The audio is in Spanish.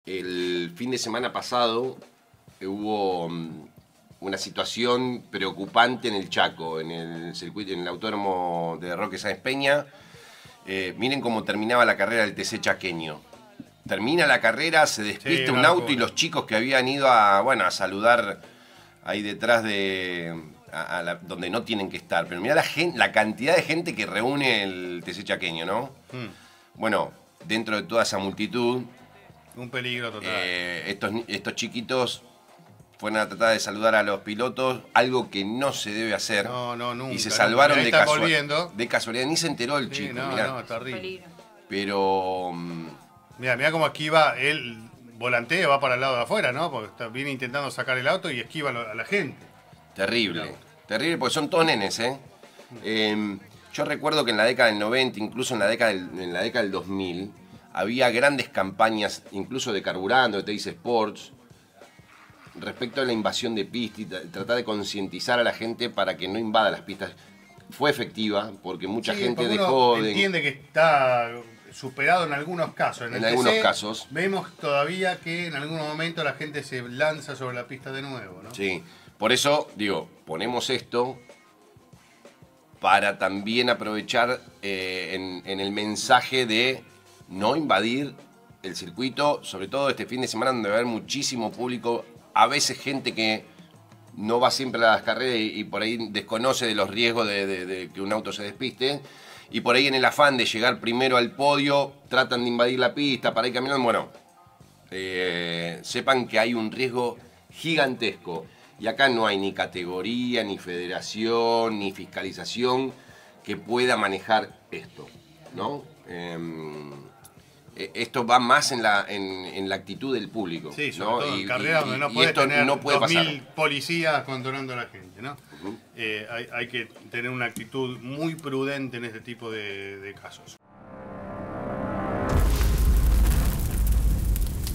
el fin de semana pasado hubo una situación preocupante en el Chaco, en el circuito, en el autódromo de Roque Sáenz Peña. Miren cómo terminaba la carrera del TC chaqueño. Termina la carrera, se despista un auto y los chicos que habían ido a saludar ahí detrás de donde no tienen que estar. Pero mirá la cantidad de gente que reúne el TC chaqueño, ¿no? Bueno, dentro de toda esa multitud, un peligro total. Estos chiquitos fueron a tratar de saludar a los pilotos, algo que no se debe hacer. No, nunca. Y se salvaron de casualidad. Ni se enteró el chico. No, terrible. Pero... Mirá cómo esquiva, él volantea, va para el lado de afuera, ¿no? Porque viene intentando sacar el auto y esquiva a la gente. Terrible, porque son todos nenes, ¿eh? Yo recuerdo que en la década del 90, incluso en la década del 2000, había grandes campañas, incluso de carburando, de Teis Sports, respecto a la invasión de pistas y tratar de concientizar a la gente para que no invada las pistas. Fue efectiva, porque mucha gente dejó de... Entiende que está superado en algunos casos. En algunos casos. Vemos todavía que en algún momento la gente se lanza sobre la pista de nuevo, ¿no? Sí, por eso, ponemos esto para también aprovechar en el mensaje de no invadir el circuito, sobre todo este fin de semana donde va a haber muchísimo público, a veces gente que no va siempre a las carreras y por ahí desconoce de los riesgos de que un auto se despiste, y por ahí en el afán de llegar primero al podio tratan de invadir la pista para ir caminando. Bueno, sepan que hay un riesgo gigantesco y acá no hay ni categoría, ni federación, ni fiscalización que pueda manejar esto, ¿no? Esto va más en la actitud del público. Sí, sobre ¿no? todo en carreras donde no puede tener 2000 policías controlando a la gente, ¿no? Hay que tener una actitud muy prudente en este tipo de casos.